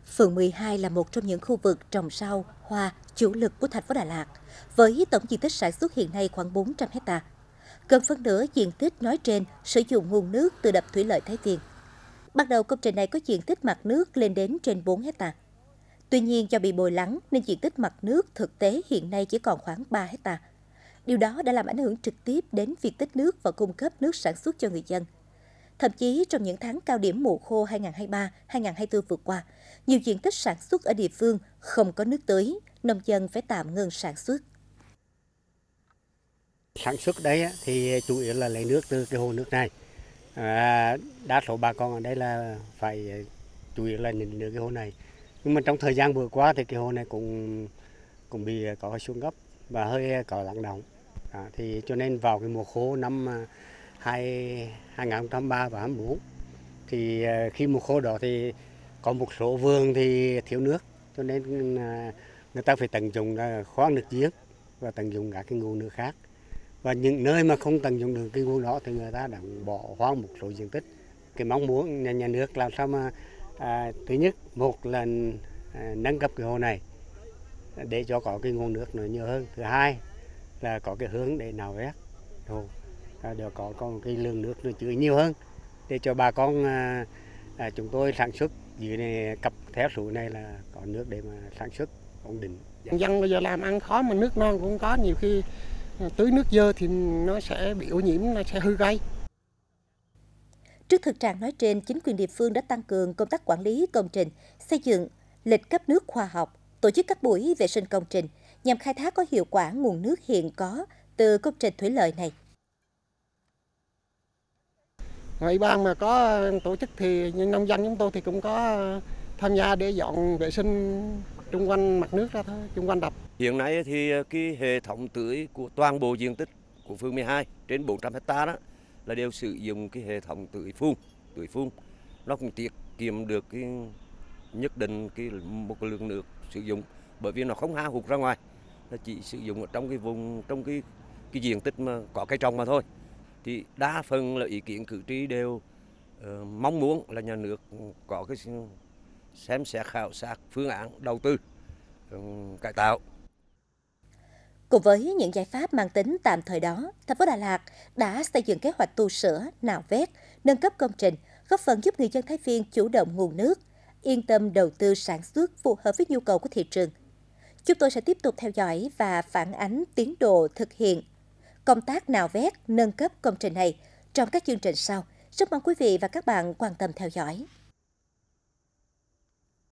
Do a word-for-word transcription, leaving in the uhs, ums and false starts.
Phường mười hai là một trong những khu vực trồng rau, hoa chủ lực của thành phố Đà Lạt, với tổng diện tích sản xuất hiện nay khoảng bốn trăm héc ta. Gần phân nửa diện tích nói trên sử dụng nguồn nước từ đập thủy lợi Thái Viên. Ban đầu công trình này có diện tích mặt nước lên đến trên bốn héc ta. Tuy nhiên do bị bồi lắng nên diện tích mặt nước thực tế hiện nay chỉ còn khoảng ba héc ta. Điều đó đã làm ảnh hưởng trực tiếp đến việc tích nước và cung cấp nước sản xuất cho người dân. Thậm chí trong những tháng cao điểm mùa khô hai nghìn không trăm hai mươi ba hai nghìn không trăm hai mươi tư vừa qua, nhiều diện tích sản xuất ở địa phương không có nước tưới, nông dân phải tạm ngừng sản xuất. Sản xuất đấy thì chủ yếu là lấy nước từ cái hồ nước này. À, đa số bà con ở đây là phải chủ yếu là nhận được cái hồ này. Nhưng mà trong thời gian vừa qua thì cái hồ này cũng cũng bị có xuống cấp và hơi có lắng động. À, thì cho nên vào cái mùa khô năm hai nghìn không trăm hai mươi ba và hai nghìn không trăm hai mươi bốn thì khi mùa khô đó thì có một số vườn thì thiếu nước, cho nên người ta phải tận dụng khoan nước giếng và tận dụng các cái nguồn nước khác. Và những nơi mà không tận dụng được cái nguồn đó thì người ta đã bỏ hoang một số diện tích. Cái mong muốn nhà, nhà nước làm sao mà à, thứ nhất một là à, nâng cấp cái hồ này để cho có cái nguồn nước nó nhiều hơn. Thứ hai là có cái hướng để nào vét hồ à, để có có cái lượng nước nó chứa nhiều hơn để cho bà con à, à, chúng tôi sản xuất dưới này cặp theo suối này là có nước để mà sản xuất ổn định. Dân bây giờ làm ăn khó mà nước non cũng có, nhiều khi tưới nước dơ thì nó sẽ bị ô nhiễm, nó sẽ hư cây. Trước thực trạng nói trên, chính quyền địa phương đã tăng cường công tác quản lý công trình, xây dựng lịch cấp nước khoa học, tổ chức các buổi vệ sinh công trình nhằm khai thác có hiệu quả nguồn nước hiện có từ công trình thủy lợi này. Ủy ban mà có tổ chức thì nông dân chúng tôi thì cũng có tham gia để dọn vệ sinh chung quanh mặt nước ra thôi, chung quanh đập. Hiện nay thì cái hệ thống tưới của toàn bộ diện tích của phường mười hai trên bốn trăm héc ta đó là đều sử dụng cái hệ thống tưới phun, tưới phun. Nó cũng tiết kiệm được cái nhất định cái một cái lượng nước sử dụng, bởi vì nó không hao hụt ra ngoài, nó chỉ sử dụng ở trong cái vùng trong cái cái diện tích mà có cây trồng mà thôi. Thì đa phần là ý kiến cử tri đều uh, mong muốn là nhà nước có cái xem xét khảo sát phương án đầu tư uh, cải tạo. Cùng với những giải pháp mang tính tạm thời đó, thành phố Đà Lạt đã xây dựng kế hoạch tu sửa, nạo vét, nâng cấp công trình, góp phần giúp người dân Thái Viên chủ động nguồn nước, yên tâm đầu tư sản xuất phù hợp với nhu cầu của thị trường. Chúng tôi sẽ tiếp tục theo dõi và phản ánh tiến độ thực hiện công tác nạo vét, nâng cấp công trình này trong các chương trình sau. Rất mong quý vị và các bạn quan tâm theo dõi.